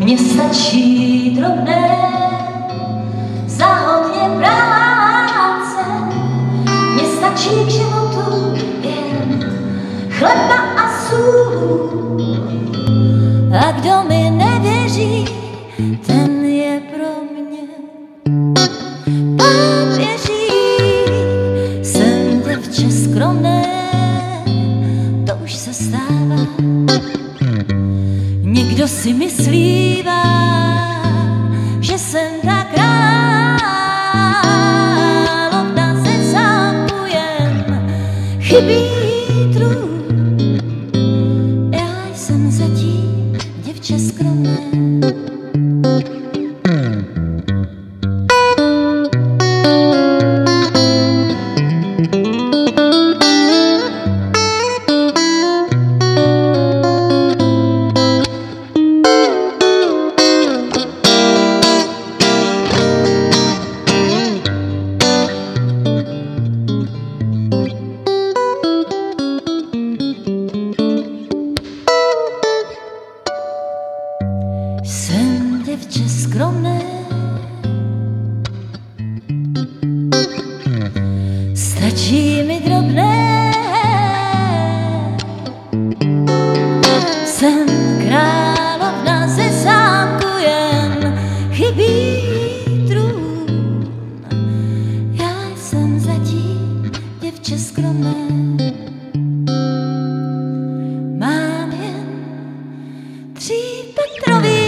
Mně stačí drobné za hodně práce, mně stačí k životu jen chleba a sůl. A kdo mi nevěří, ten je pro mě pápěří. Jsem děvče skromné, to už se stává. Někdo si myslívá, že jsem ta královna ze zámku, jen chybí trůn. Já jsem zatím děvče skromné. Mám jen 3 Petrový